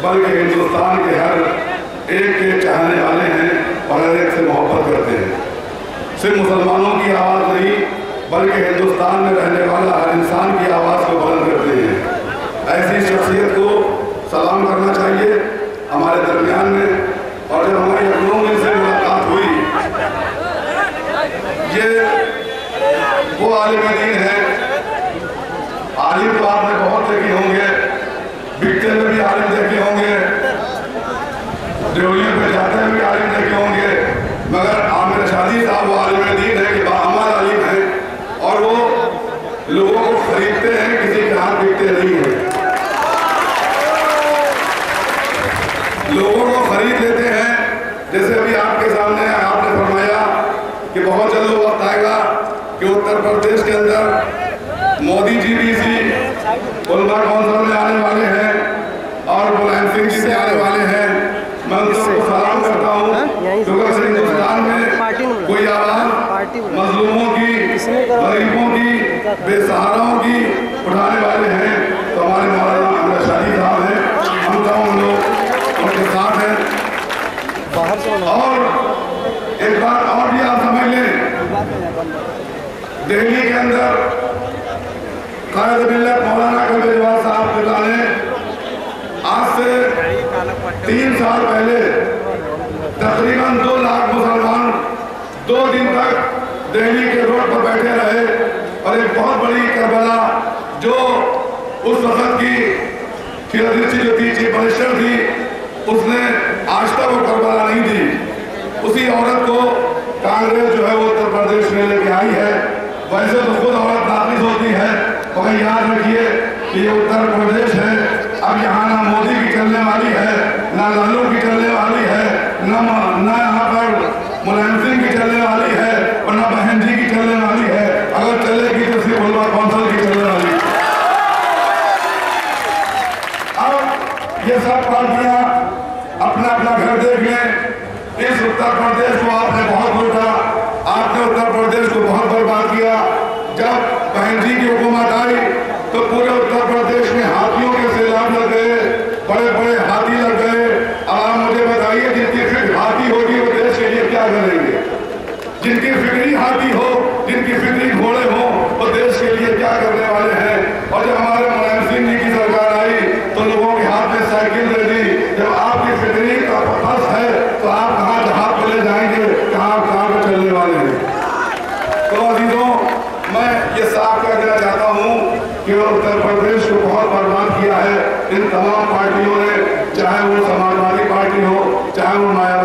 बल्कि हिंदुस्तान के हर एक के चाहने वाले हैं और हर एक से मोहब्बत करते हैं। सिर्फ मुसलमानों की आवाज़ नहीं बल्कि हिंदुस्तान में रहने वाला हर इंसान की आवाज़ को बुलंद करते हैं। ऐसी शख्सियत को सलाम करना चाहिए हमारे दरमियान में। और जब हमारी लखनऊ में से मुलाकात हुई, ये वो आलिम दीन है। आलिम तो आपने बहुत देखे होंगे, बिकते में भी आलिम देखे होंगे, देवलियों पे जाते हुए भी आलिम देखे होंगे, मगर आमिर शादी साहब वो आलिम दीन है कि बाहमाल आलिम है और वो लोगों को खरीदते हैं, किसी के हाथ बिकते नहीं है। लोगों को खरीद लेते हैं। जैसे अभी आपके सामने आपने फरमाया कि बहुत जल्द वक्त आएगा कि उत्तर प्रदेश के अंदर मोदी जी भी इसी उलमा काउंसिल में आने वाले हैं और मुलायम सिंह जी से आने वाले हैं। मैं उन सबको सलाम करता हूँ क्योंकि हिंदुस्तान में कोई आवाज़ मजलूमों की, गरीबों की, बेसहाराओं की उठाने वाले हैं तो हमारे मौलाना आमिर शादी साहब हैं। हम तमाम लोग उनके साथ हैं। और एक बात और भी आप समझ लें, दिल्ली के अंदर कायद मिल्लत मौलाना कबीर साहब ने आज से 3 साल पहले तकरीबन 2 लाख मुसलमान 2 दिन तक दिल्ली के रोड पर बैठे रहे और एक बहुत बड़ी करबला जो उस वक्त की फिरोजी जो थी चीफ मिनिस्टर थी, उसने आज तक वो करबला नहीं दी। उसी औरत को कांग्रेस जो है वो उत्तर प्रदेश में लेके आई है। वैसे तो खुद औरत नाफिज होती है, मगर याद रखिए कि ये उत्तर प्रदेश है। अब यहाँ ना मोदी की चलने वाली है, ना लालू की चलने वाली है, ना यहाँ पर मुलायम सिंह की चलने वाली है और ना बहन जी की चलने वाली है। अगर चलेगी तो सिर्फ उलमा काउंसिल की चलने वाली है। अब ये सब पार्टियां अपना अपना घर देख लें। इस उत्तर प्रदेश को आपने बहुत लूटा, आपने उत्तर प्रदेश को बहुत बर्बाद किया। जब बहन जी की हुकूमत आई तो पूरे उत्तर प्रदेश में हाथियों के सैलाब लग गए, बड़े बड़े हाथी लग गए। अब आप मुझे बताइए, जिनकी फिक्र हाथी होगी वो देश के लिए क्या करेंगे? जिनकी फिक्री हाथी हो, जिनकी फिक्री घोड़े हो, वो देश के लिए क्या करने वाले हैं? और जब हमारे मुलायम सिंह जी की सरकार आई तो लोगों के हाथ में साइकिल दे दी। जब आपकी फिक्री का फर्ज है तो आप कहाँ जहाज पे ले जाएंगे, कहाँ पे चलने वाले हैं? तो अजीजों, मैं ये साफ कर देना चाहता हूँ कि उत्तर प्रदेश को बहुत बर्बाद किया है इन तमाम पार्टियों ने, चाहे वो समाजवादी पार्टी हो, चाहे वो